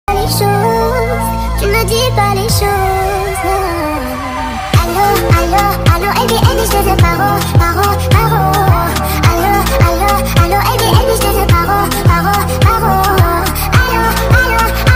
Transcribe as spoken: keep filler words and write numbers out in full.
Les choses, tu ne dis pas les choses. Allô, allô, allô, Eddie, Eddie, je te paro, paro.